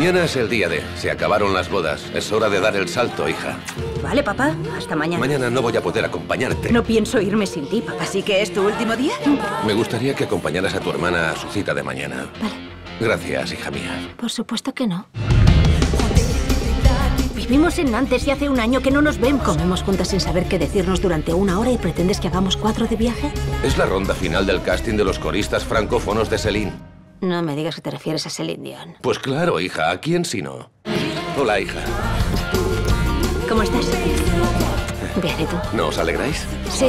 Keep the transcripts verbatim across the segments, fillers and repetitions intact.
Mañana es el día de... Se acabaron las bodas. Es hora de dar el salto, hija. Vale, papá. Hasta mañana. Mañana no voy a poder acompañarte. No pienso irme sin ti, papá. ¿Así que es tu último día? Me gustaría que acompañaras a tu hermana a su cita de mañana. Vale. Gracias, hija mía. Por supuesto que no. Vivimos en Nantes y hace un año que no nos vemos. Comemos juntas sin saber qué decirnos durante una hora y pretendes que hagamos cuatro de viaje. Es la ronda final del casting de los coristas francófonos de Céline. No me digas que te refieres a Céline Dion. Pues claro, hija. ¿A quién si no? Hola, hija. ¿Cómo estás? Bien, ¿y tú? ¿No os alegráis? Sí.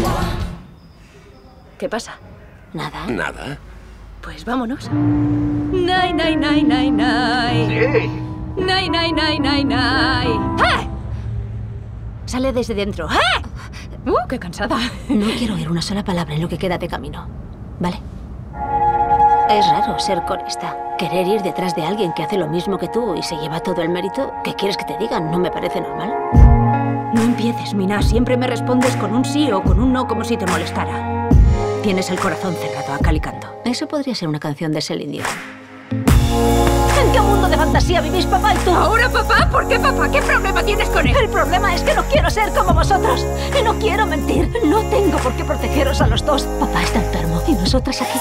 ¿Qué pasa? Nada. Nada. Pues vámonos. Nay, nay, nay, nay, nay. Sí. Nay, nay, nay, nay, nay. ¡Eh! Sale desde dentro. ¡Eh! ¡Uh, qué cansada! No quiero oír una sola palabra en lo que queda de camino. ¿Vale? Es raro ser corista. Querer ir detrás de alguien que hace lo mismo que tú y se lleva todo el mérito. ¿Qué quieres que te digan? No me parece normal. No empieces, Mina. Siempre me respondes con un sí o con un no como si te molestara. Tienes el corazón cerrado a cal y canto. Eso podría ser una canción de Céline Dion. ¿En qué mundo de fantasía vivís, papá y tú? ¿Ahora, papá? ¿Por qué, papá? ¿Qué problema tienes con él? El problema es que no quiero ser como vosotros. Y no quiero mentir. No tengo por qué protegeros a los dos. Papá está enfermo y nosotras aquí.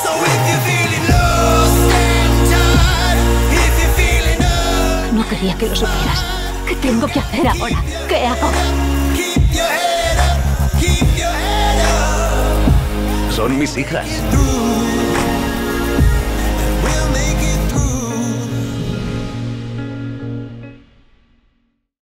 No quería que lo supieras. ¿Qué tengo que hacer ahora? ¿Qué hago? Son mis hijas.